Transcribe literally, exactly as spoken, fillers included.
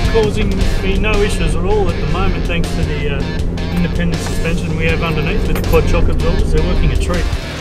causing me no issues at all at the moment, thanks to the uh, independent suspension we have underneath with the quad shock absorbers. They're working a treat.